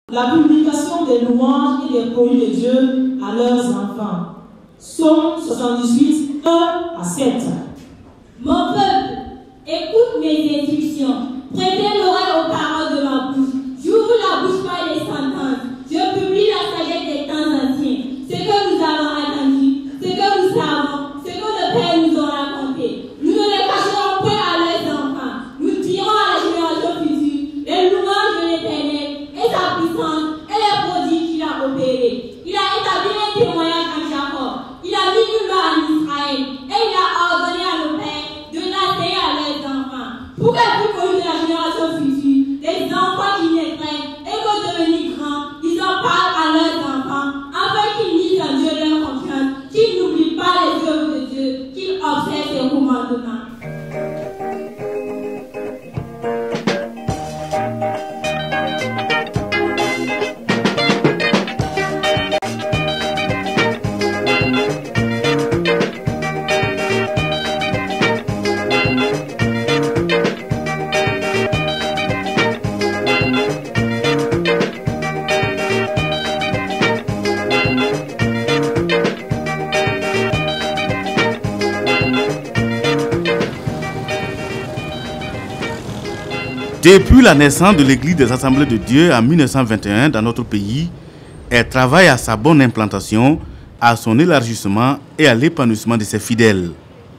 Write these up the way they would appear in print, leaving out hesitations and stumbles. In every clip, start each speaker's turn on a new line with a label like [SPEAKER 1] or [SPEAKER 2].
[SPEAKER 1] La publication des louanges et des produits de Dieu à leurs enfants. Psaume 78, 1 à 7.
[SPEAKER 2] Mon peuple, écoute mes instructions. Prêtez l'oreille aux paroles de ma bouche. J'ouvre la bouche par les sentences. Je publie la sagesse des temps anciens. Ce que nous avons attendu, ce que nous savons, ce que nos pères nous ont raconté. Nous ne les cacherons point à leurs enfants. Nous dirons à la génération future les louanges de l'Éternel et sa puissance et les prodiges qu'il a opérés. Il a établi un témoignage à Jacob. Il a mis une loi en Israël et il a ordonné à nos pères de l'enseigner à leurs enfants. Pour qu'elles puissent connaître la génération future, les enfants qui naîtraient et que devenus grands, ils en parlent à leurs enfants, afin qu'ils misent en Dieu leur confiance, qu'ils n'oublient pas les œuvres de Dieu, qu'ils observent ses commandements.
[SPEAKER 3] Depuis la naissance de l'Église des Assemblées de Dieu en 1921 dans notre pays, elle travaille à sa bonne implantation, à son élargissement et à l'épanouissement de ses fidèles.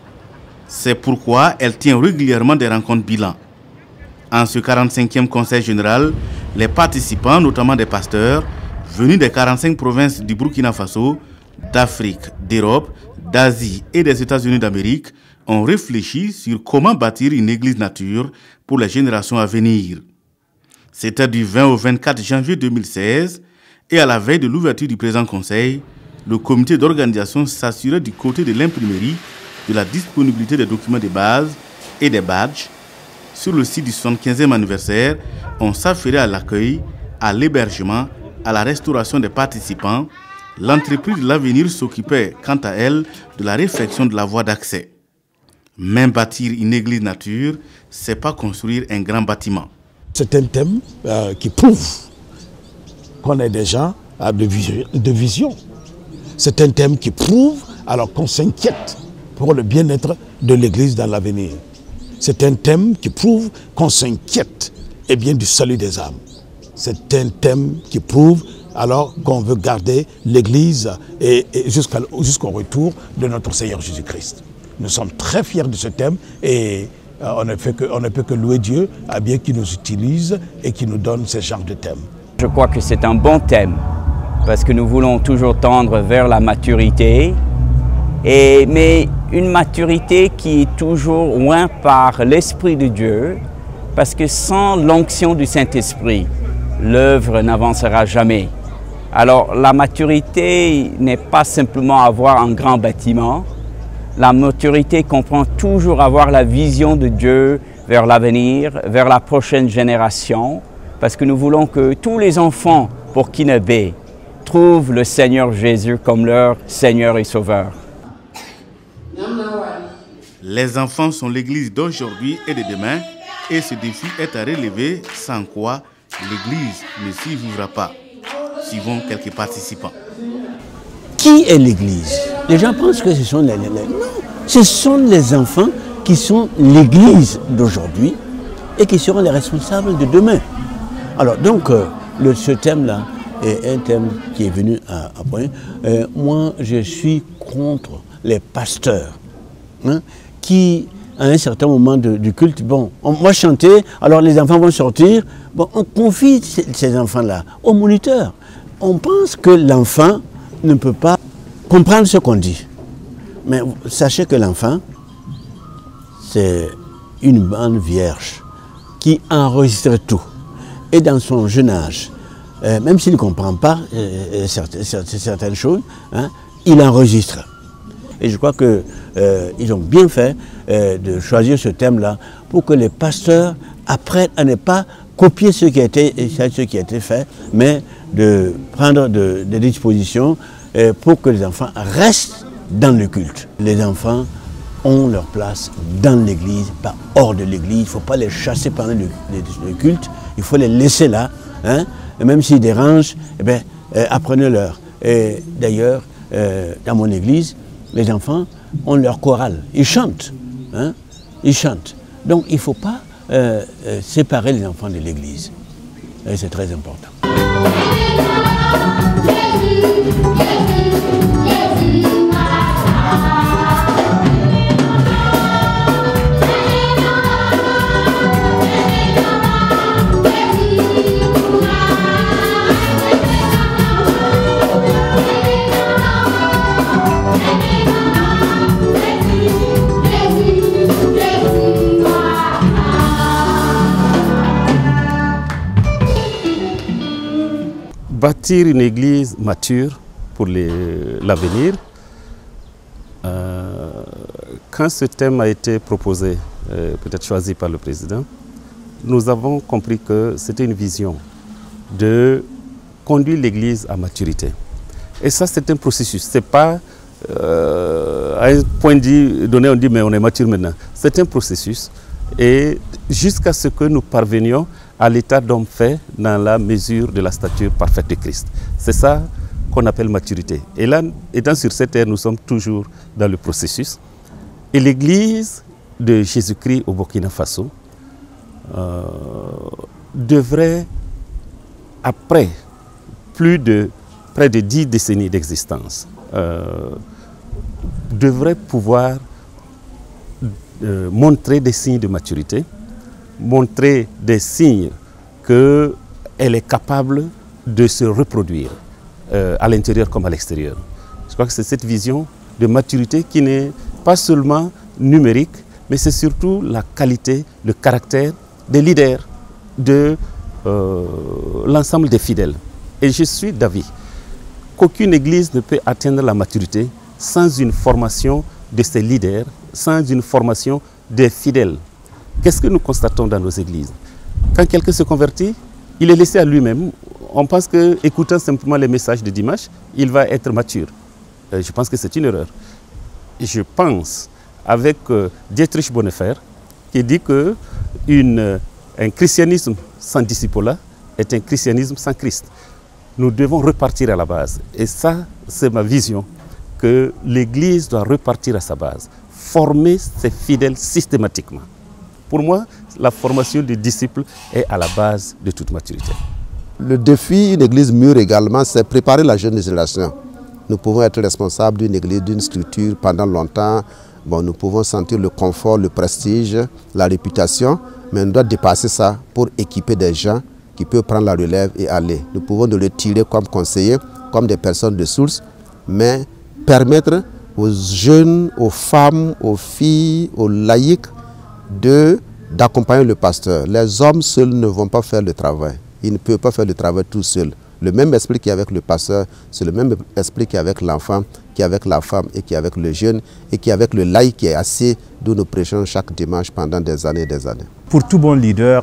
[SPEAKER 3] C'est pourquoi elle tient régulièrement des rencontres bilan. En ce 45e Conseil général, les participants, notamment des pasteurs, venus des 45 provinces du Burkina Faso, d'Afrique, d'Europe, d'Asie et des États-Unis d'Amérique, ont réfléchi sur comment bâtir une église nature pour les générations à venir. C'était du 20 au 24 janvier 2016 et à la veille de l'ouverture du présent conseil, le comité d'organisation s'assurait du côté de l'imprimerie de la disponibilité des documents de base et des badges. Sur le site du 75e anniversaire, on s'affairait à l'accueil, à l'hébergement, à la restauration des participants. L'entreprise de l'avenir s'occupait, quant à elle, de la réfection de la voie d'accès. Même bâtir une église nature, c'est pas construire un grand bâtiment.
[SPEAKER 4] C'est un thème qui prouve qu'on est des gens de vision. C'est un thème qui prouve alors qu'on s'inquiète pour le bien-être de l'église dans l'avenir. C'est un thème qui prouve qu'on s'inquiète du salut des âmes. C'est un thème qui prouve alors qu'on veut garder l'église jusqu'au retour de notre Seigneur Jésus-Christ. Nous sommes très fiers de ce thème et on ne peut que louer Dieu à bien qu'il nous utilise et qu'il nous donne ce genre de thème.
[SPEAKER 5] Je crois que c'est un bon thème parce que nous voulons toujours tendre vers la maturité, mais une maturité qui est toujours loin par l'Esprit de Dieu, parce que sans l'onction du Saint-Esprit, l'œuvre n'avancera jamais. Alors la maturité n'est pas simplement avoir un grand bâtiment. La maturité comprend toujours avoir la vision de Dieu vers l'avenir, vers la prochaine génération, parce que nous voulons que tous les enfants burkinabés trouvent le Seigneur Jésus comme leur Seigneur et Sauveur.
[SPEAKER 3] Les enfants sont l'église d'aujourd'hui et de demain, et ce défi est à relever, sans quoi l'église ne s'y vivra pas. Suivons quelques participants.
[SPEAKER 6] Qui est l'église? Les gens pensent que ce sont non, ce sont les enfants qui sont l'église d'aujourd'hui et qui seront les responsables de demain. Alors donc, ce thème-là est un thème qui est venu à point. Moi, je suis contre les pasteurs qui, à un certain moment du culte, on va chanter, alors les enfants vont sortir, on confie ces enfants-là aux moniteurs. On pense que l'enfant ne peut pas comprendre ce qu'on dit. Mais sachez que l'enfant, c'est une bande vierge qui enregistre tout. Et dans son jeune âge, même s'il ne comprend pas certaines choses, il enregistre. Et je crois qu'ils ont bien fait de choisir ce thème-là pour que les pasteurs apprennent à ne pas copier ce qui a été fait, mais de prendre des dispositions pour que les enfants restent dans le culte. Les enfants ont leur place dans l'église, pas hors de l'église. Il ne faut pas les chasser pendant le culte, il faut les laisser là. et même s'ils dérangent, eh bien, apprenez-leur. Et d'ailleurs, dans mon église, les enfants ont leur chorale. Ils chantent. Hein? Ils chantent. Donc il ne faut pas séparer les enfants de l'église. Et c'est très important.
[SPEAKER 7] Bâtir une église mature pour l'avenir. Quand ce thème a été proposé, peut-être choisi par le président, nous avons compris que c'était une vision de conduire l'église à maturité. Et ça, c'est un processus. Ce n'est pas à un point donné, on dit mais on est mature maintenant. C'est un processus. Et jusqu'à ce que nous parvenions à l'état d'homme fait dans la mesure de la stature parfaite de Christ. C'est ça qu'on appelle maturité. Et là, étant sur cette terre, nous sommes toujours dans le processus. Et l'Église de Jésus-Christ au Burkina Faso devrait, après près de 10 décennies d'existence, devrait pouvoir montrer des signes de maturité, montrer des signes qu'elle est capable de se reproduire à l'intérieur comme à l'extérieur. Je crois que c'est cette vision de maturité qui n'est pas seulement numérique, mais c'est surtout la qualité, le caractère des leaders, de l'ensemble des fidèles. Et je suis d'avis qu'aucune église ne peut atteindre la maturité sans une formation de ses leaders, sans une formation des fidèles. Qu'est-ce que nous constatons dans nos églises? Quand quelqu'un se convertit, il est laissé à lui-même. On pense qu'écoutant simplement les messages de dimanche, il va être mature. Je pense que c'est une erreur. Je pense avec Dietrich Bonhoeffer, qui dit qu'un christianisme sans disciple est un christianisme sans Christ. Nous devons repartir à la base. Et ça, c'est ma vision, que l'Église doit repartir à sa base, former ses fidèles systématiquement. Pour moi, la formation des disciples est à la base de toute maturité.
[SPEAKER 8] Le défi d'une église mûre également, c'est préparer la jeune génération. Nous pouvons être responsables d'une église, d'une structure pendant longtemps. Bon, nous pouvons sentir le confort, le prestige, la réputation, mais on doit dépasser ça pour équiper des gens qui peuvent prendre la relève et aller. Nous pouvons nous les tirer comme conseillers, comme des personnes de source, mais permettre aux jeunes, aux femmes, aux filles, aux laïcs, d'accompagner le pasteur. Les hommes seuls ne vont pas faire le travail. Ils ne peuvent pas faire le travail tout seuls. Le même esprit qui est avec le pasteur, c'est le même esprit qui est avec l'enfant, qui est avec la femme et qui est avec le jeune et qui est avec le laïc qui est assis d'où nous prêchons chaque dimanche pendant des années et des années.
[SPEAKER 9] Pour tout bon leader,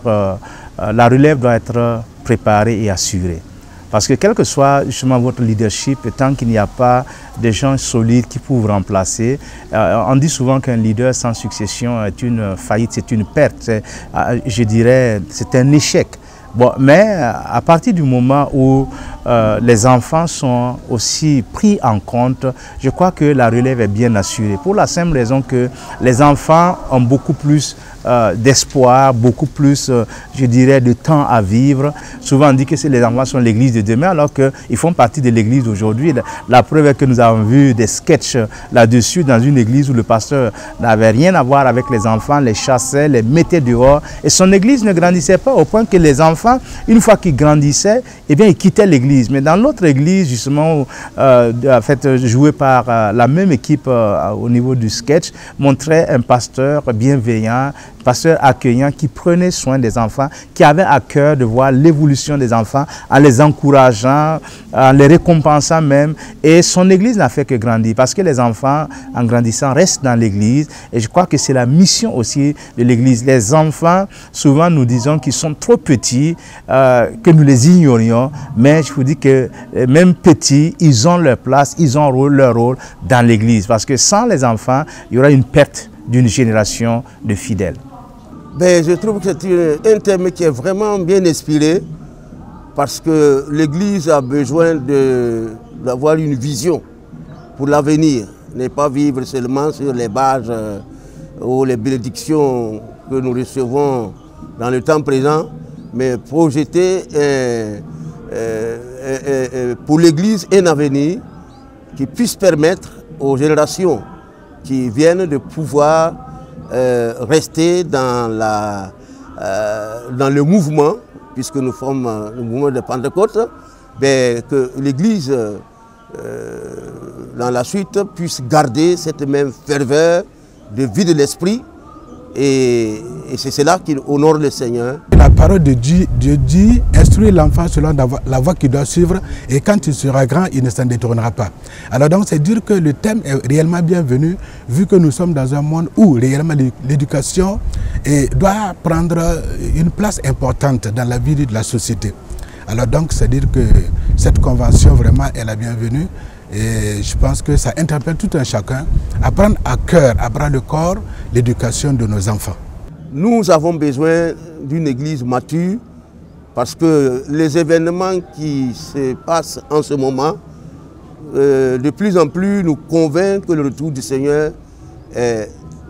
[SPEAKER 9] la relève doit être préparée et assurée. Parce que quel que soit justement votre leadership, tant qu'il n'y a pas des gens solides qui peuvent remplacer, on dit souvent qu'un leader sans succession est une faillite, c'est une perte. Je dirais c'est un échec. Bon, mais à partir du moment où les enfants sont aussi pris en compte, je crois que la relève est bien assurée. Pour la simple raison que les enfants ont beaucoup plus d'espoir, beaucoup plus, je dirais, de temps à vivre. Souvent on dit que les enfants sont l'église de demain alors qu'ils font partie de l'église d'aujourd'hui. La preuve est que nous avons vu des sketchs là-dessus dans une église où le pasteur n'avait rien à voir avec les enfants, les chassait, les mettait dehors. Et son église ne grandissait pas au point que les enfants, une fois qu'ils grandissaient, eh bien, ils quittaient l'église. Mais dans l'autre église, justement, en fait, jouée par la même équipe au niveau du sketch, montrait un pasteur bienveillant, pasteur accueillant qui prenait soin des enfants, qui avait à cœur de voir l'évolution des enfants en les encourageant, en les récompensant même. Et son église n'a fait que grandir parce que les enfants, en grandissant, restent dans l'église. Et je crois que c'est la mission aussi de l'église. Les enfants, souvent nous disons qu'ils sont trop petits, que nous les ignorions. Mais je vous dis que même petits, ils ont leur place, ils ont leur rôle dans l'église. Parce que sans les enfants, il y aura une perte d'une génération de fidèles.
[SPEAKER 8] Ben, je trouve que c'est un thème qui est vraiment bien inspiré parce que l'Église a besoin d'avoir une vision pour l'avenir, ne pas vivre seulement sur les bases ou les bénédictions que nous recevons dans le temps présent, mais projeter pour l'Église un avenir qui puisse permettre aux générations qui viennent de pouvoir rester dans le mouvement, puisque nous sommes le mouvement de Pentecôte, que l'Église, dans la suite, puisse garder cette même ferveur de vie de l'esprit. Et c'est cela qui honore le Seigneur.
[SPEAKER 4] La parole de Dieu dit, instruire l'enfant selon la voie qu'il doit suivre, et quand il sera grand, il ne s'en détournera pas. Alors donc c'est dire que le thème est réellement bienvenu, vu que nous sommes dans un monde où réellement l'éducation doit prendre une place importante dans la vie de la société. Alors donc c'est dire que cette convention vraiment est la bienvenue. Et je pense que ça interpelle tout un chacun à prendre à cœur, à bras le corps, l'éducation de nos enfants.
[SPEAKER 8] Nous avons besoin d'une église mature parce que les événements qui se passent en ce moment, de plus en plus nous convainquent que le retour du Seigneur est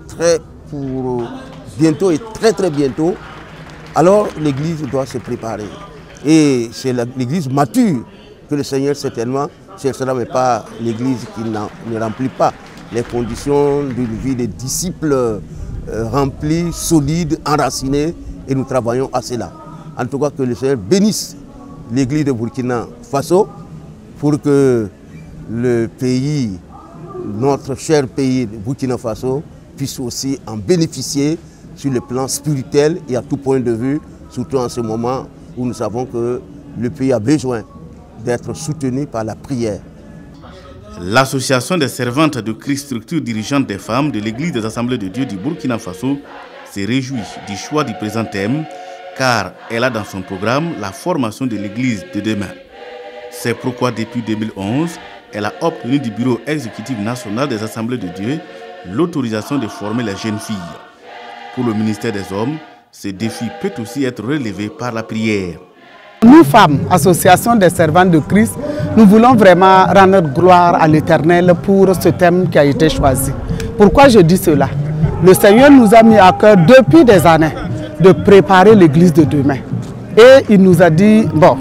[SPEAKER 8] pour bientôt et très bientôt. Alors l'église doit se préparer. Et c'est l'église mature que le Seigneur certainement cherchera, mais pas l'église qui ne remplit pas les conditions d'une vie de disciples remplis, solides, enracinés, et nous travaillons à cela. En tout cas, que le Seigneur bénisse l'église de Burkina Faso pour que le pays, notre cher pays de Burkina Faso, puisse aussi en bénéficier sur le plan spirituel et à tout point de vue, surtout en ce moment où nous savons que le pays a besoin d'être soutenu par la prière.
[SPEAKER 3] L'association des servantes de Christ, structure dirigeante des femmes de l'Église des Assemblées de Dieu du Burkina Faso, se réjouit du choix du présent thème, car elle a dans son programme la formation de l'Église de demain. C'est pourquoi depuis 2011, elle a obtenu du Bureau exécutif national des Assemblées de Dieu l'autorisation de former les jeunes filles. Pour le ministère des Hommes, ce défi peut aussi être relevé par la prière.
[SPEAKER 10] Nous, femmes, association des servantes de Christ, nous voulons vraiment rendre gloire à l'Éternel pour ce thème qui a été choisi. Pourquoi je dis cela? Le Seigneur nous a mis à cœur depuis des années de préparer l'Église de demain. Et il nous a dit, bon,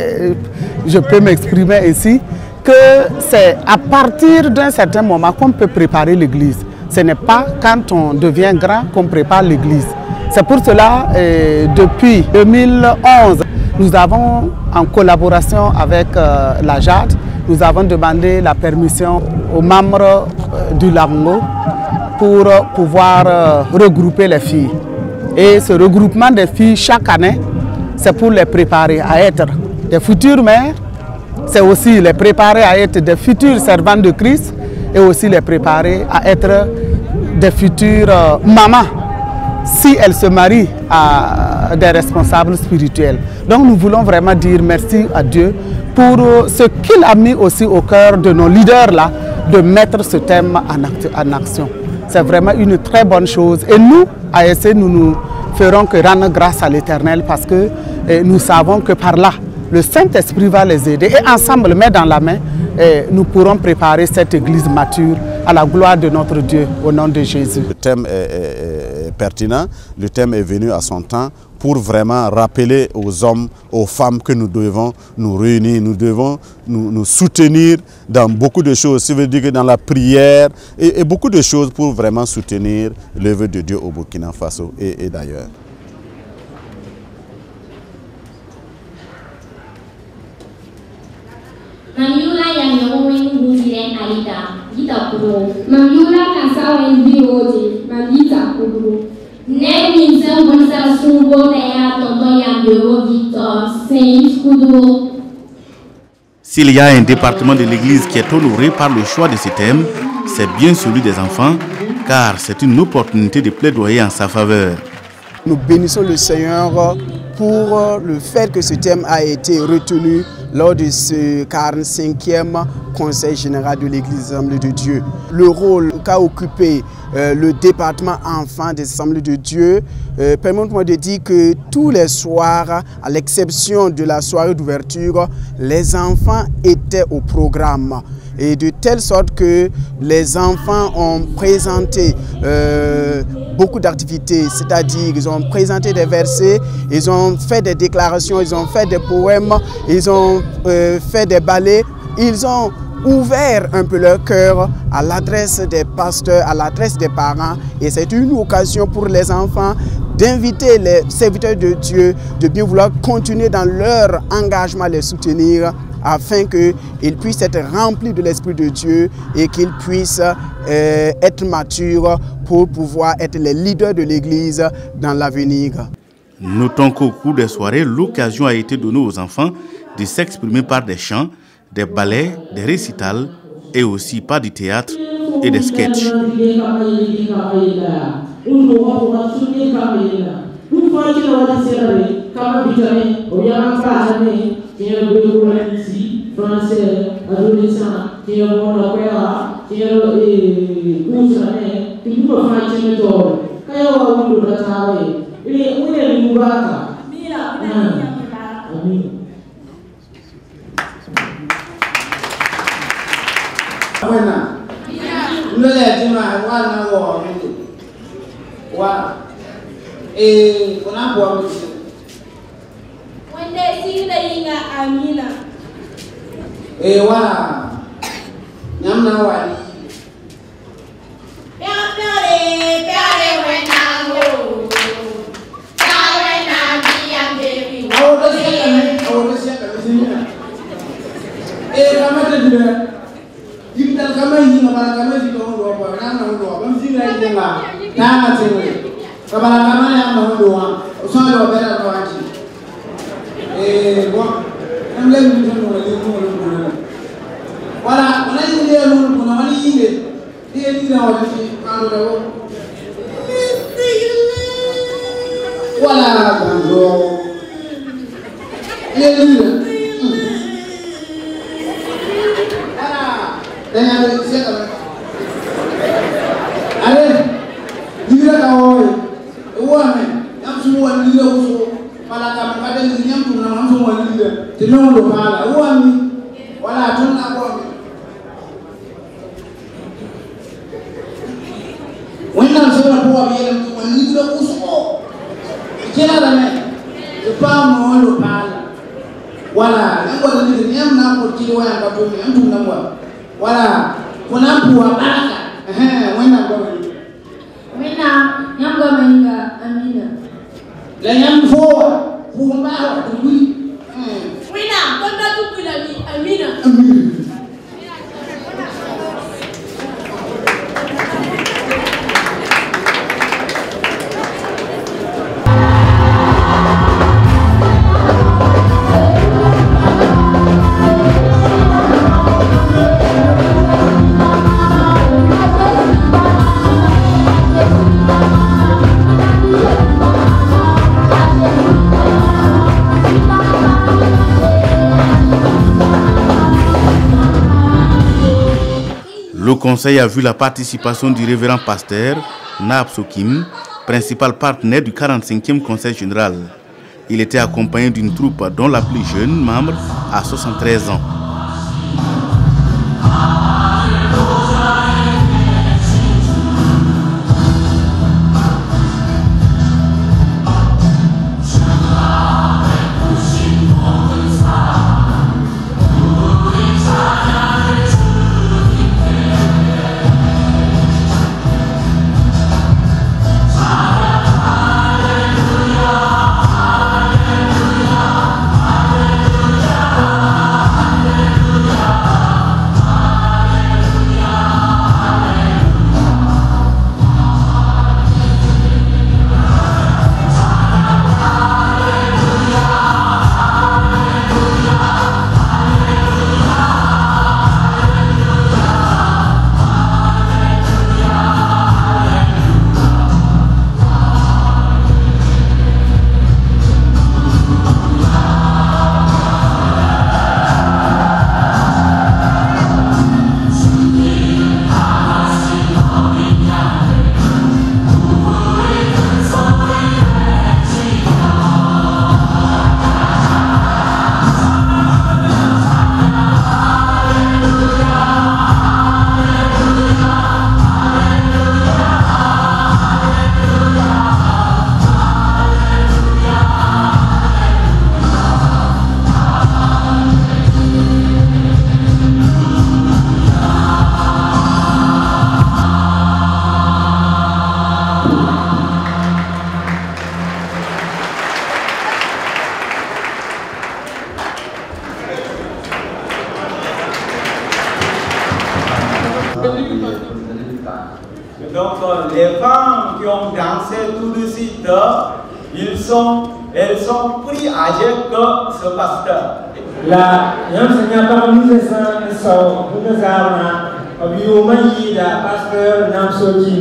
[SPEAKER 10] je peux m'exprimer ici, que c'est à partir d'un certain moment qu'on peut préparer l'Église. Ce n'est pas quand on devient grand qu'on prépare l'Église. C'est pour cela, depuis 2011, nous avons, en collaboration avec la JAD, nous avons demandé la permission aux membres du LAMGO pour pouvoir regrouper les filles. Et ce regroupement des filles, chaque année, c'est pour les préparer à être des futures mères, c'est aussi les préparer à être des futures servantes de Christ et aussi les préparer à être des futures mamans, si elles se marient à des responsables spirituels. Donc nous voulons vraiment dire merci à Dieu pour ce qu'il a mis aussi au cœur de nos leaders là, de mettre ce thème en action. C'est vraiment une très bonne chose. Et nous, à ASC, nous ne ferons que rendre grâce à l'Éternel parce que nous savons que par là, le Saint-Esprit va les aider. Et ensemble, main dans la main, nous pourrons préparer cette église mature à la gloire de notre Dieu, au nom de Jésus.
[SPEAKER 11] Le thème est pertinent, le thème est venu à son temps pour vraiment rappeler aux hommes, aux femmes que nous devons nous réunir, nous devons nous soutenir dans beaucoup de choses, ça veut dire que dans la prière et beaucoup de choses pour vraiment soutenir l'œuvre de Dieu au Burkina Faso et d'ailleurs.
[SPEAKER 3] S'il y a un département de l'Église qui est honoré par le choix de ce thème, c'est bien celui des enfants, car c'est une opportunité de plaidoyer en sa faveur.
[SPEAKER 12] Nous bénissons le Seigneur pour le fait que ce thème a été retenu lors de ce 45e Conseil général de l'Église des Assemblées de Dieu. Le rôle qu'a occupé le département enfants des Assemblées de Dieu, permettez-moi de dire que tous les soirs, à l'exception de la soirée d'ouverture, les enfants étaient au programme. Et de telle sorte que les enfants ont présenté beaucoup d'activités, c'est-à-dire ils ont présenté des versets, ils ont fait des déclarations, ils ont fait des poèmes, ils ont fait des ballets, ils ont ouvert un peu leur cœur à l'adresse des pasteurs, à l'adresse des parents. Et c'est une occasion pour les enfants d'inviter les serviteurs de Dieu de bien vouloir continuer dans leur engagement à les soutenir, afin qu'ils puissent être remplis de l'Esprit de Dieu et qu'ils puissent être matures pour pouvoir être les leaders de l'Église dans l'avenir.
[SPEAKER 3] Notons qu'au cours des soirées, l'occasion a été donnée aux enfants de s'exprimer par des chants, des ballets, des récitals et aussi par du théâtre et des sketchs.
[SPEAKER 1] Français, adolescent, qui est bon opéra, qui est qui peut faire un tour. Quand il y a un peu de travail, il est où est le Moubaka?
[SPEAKER 13] Voilà. Nous l'avons voilà. Et on a boire monsieur.
[SPEAKER 2] When they see the Inga Amina.
[SPEAKER 13] Et voilà. Nyamna wali. Voilà, on a dit que on a dit que voilà, allez, dis-le à eux, ouais, mais on a dit voilà, tout le monde. When I'm saying a poor man, when you look so, you can't le parle. Voilà, I'm going to be now for Kilo and Babu and to number. Voilà, when I'm poor, when I'm going. When I'm going, Amina. Then I'm forward, who am I to be? When I'm going to be Amina.
[SPEAKER 3] Le conseil a vu la participation du révérend pasteur Naab Sokim, principal partenaire du 45e conseil général. Il était accompagné d'une troupe dont la plus jeune membre a 73 ans.
[SPEAKER 14] Donc les femmes qui ont dansé tout de suite, elles sont plus âgées que ce pasteur.
[SPEAKER 15] La enseignant parmi les gens nous avons pasteur Namsokin.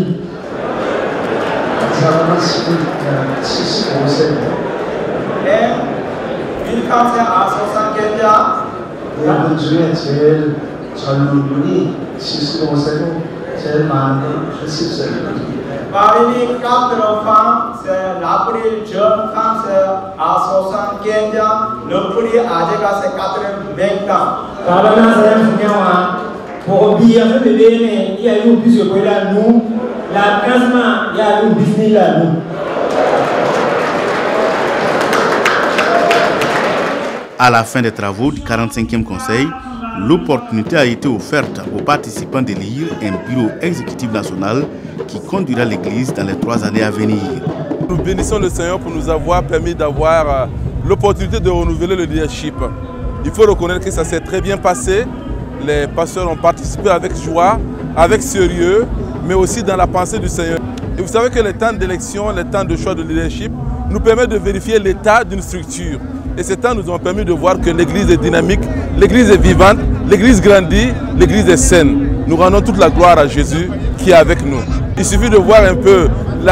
[SPEAKER 14] Et il commence à 75 ans. Parmi les 4 femmes, c'est la plus jeune femme, c'est à 75 ans, le plus âgé, c'est 80 ans.
[SPEAKER 15] Pour bien faire bébé, il y a eu plus de là nous, la classement, il y a eu Disney là nous.
[SPEAKER 3] À la fin des travaux du 45e Conseil, l'opportunité a été offerte aux participants d'élire un bureau exécutif national qui conduira l'Église dans les 3 années à venir.
[SPEAKER 16] Nous bénissons le Seigneur pour nous avoir permis d'avoir l'opportunité de renouveler le leadership. Il faut reconnaître que ça s'est très bien passé. Les pasteurs ont participé avec joie, avec sérieux, mais aussi dans la pensée du Seigneur. Et vous savez que les temps d'élection, les temps de choix de leadership nous permettent de vérifier l'état d'une structure. Et ces temps nous ont permis de voir que l'Église est dynamique, l'Église est vivante, l'Église grandit, l'Église est saine. Nous rendons toute la gloire à Jésus qui est avec nous. Il suffit de voir un peu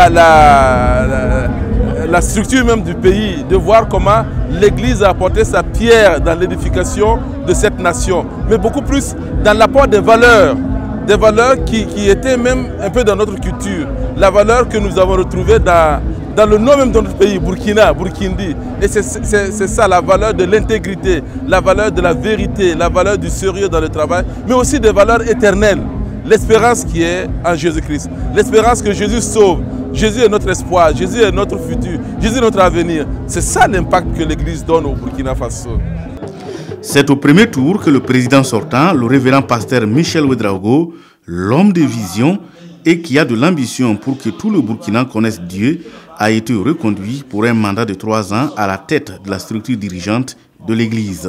[SPEAKER 16] la structure même du pays, de voir comment l'Église a apporté sa pierre dans l'édification de cette nation, mais beaucoup plus dans l'apport des valeurs qui étaient même un peu dans notre culture, la valeur que nous avons retrouvée dans le nom même de notre pays, Burkina, Burkindi. Et c'est ça, la valeur de l'intégrité, la valeur de la vérité, la valeur du sérieux dans le travail, mais aussi des valeurs éternelles. L'espérance qui est en Jésus-Christ, l'espérance que Jésus sauve. Jésus est notre espoir, Jésus est notre futur, Jésus est notre avenir. C'est ça l'impact que l'Église donne au Burkina Faso.
[SPEAKER 3] C'est au premier tour que le président sortant, le révérend pasteur Michel Ouedraogo, l'homme de vision et qui a de l'ambition pour que tout le Burkina connaisse Dieu, a été reconduit pour un mandat de 3 ans à la tête de la structure dirigeante de l'Église.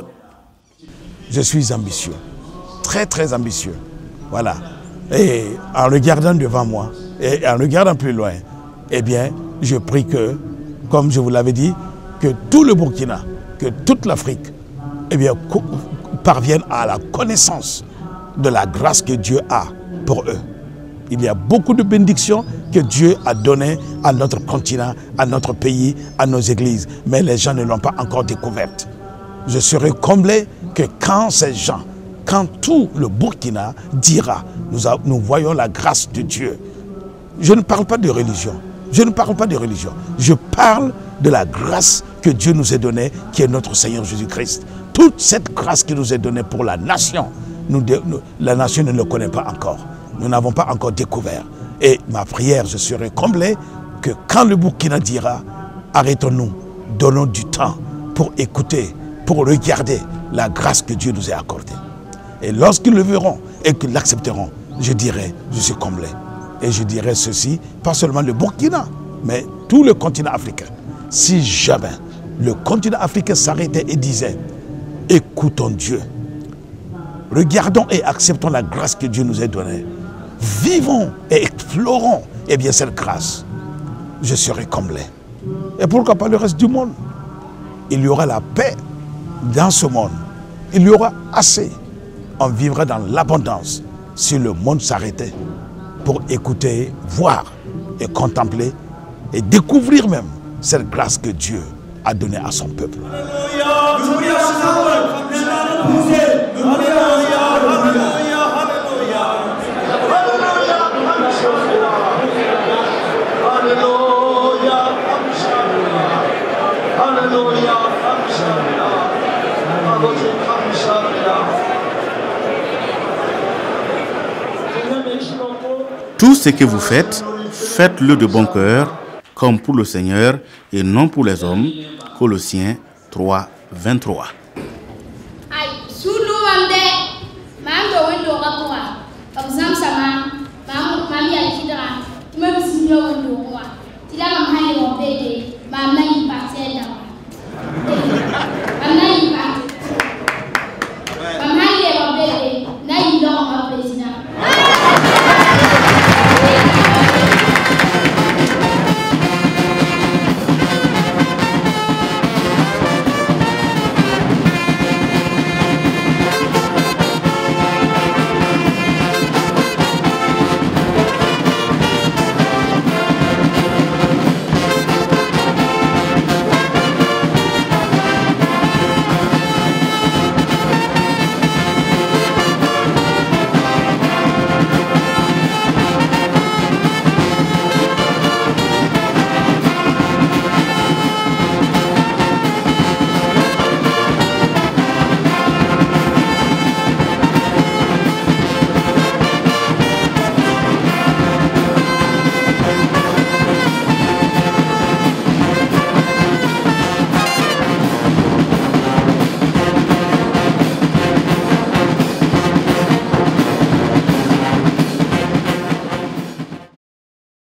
[SPEAKER 4] Je suis ambitieux, très très ambitieux. Voilà. Et en regardant devant moi et en regardant plus loin, eh bien, je prie que, comme je vous l'avais dit, que tout le Burkina, que toute l'Afrique, eh bien, parviennent à la connaissance de la grâce que Dieu a pour eux. Il y a beaucoup de bénédictions que Dieu a données à notre continent, à notre pays, à nos églises, mais les gens ne l'ont pas encore découverte. Je serai comblé que quand ces gens, quand tout le Burkina dira, nous voyons la grâce de Dieu. Je ne parle pas de religion. Je ne parle pas de religion. Je parle de la grâce que Dieu nous a donnée, qui est notre Seigneur Jésus-Christ. Toute cette grâce qui nous est donnée pour la nation, la nation ne le connaît pas encore. Nous n'avons pas encore découvert. Et ma prière, je serai comblé que quand le Burkina dira, arrêtons-nous, donnons du temps pour écouter, pour regarder la grâce que Dieu nous a accordée. Et lorsqu'ils le verront et qu'ils l'accepteront, je dirai, je suis comblé. Et je dirai ceci, pas seulement le Burkina, mais tout le continent africain. Si jamais le continent africain s'arrêtait et disait, écoutons Dieu, regardons et acceptons la grâce que Dieu nous a donnée, vivons et explorons eh bien, cette grâce, je serai comblé. Et pourquoi pas le reste du monde? Il y aura la paix dans ce monde. Il y aura assez. On vivra dans l'abondance si le monde s'arrêtait pour écouter, voir et contempler et découvrir même cette grâce que Dieu a donnée à son peuple.
[SPEAKER 3] Tout ce que vous faites, faites-le de bon cœur, comme pour le Seigneur et non pour les hommes. Colossiens 3, 23.
[SPEAKER 17] Comme ça,